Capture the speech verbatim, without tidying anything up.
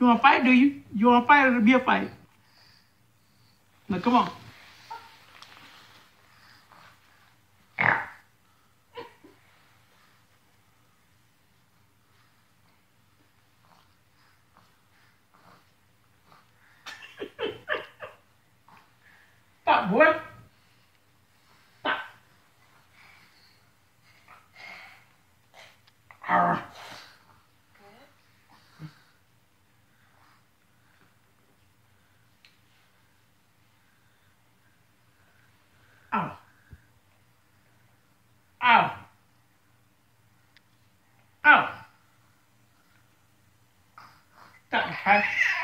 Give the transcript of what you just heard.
You want to fight, do you? You want to fight, it'll be a fight. Now, come on. Stop, boy. Stop. Arr. Ow. Ow. Ow. Stop,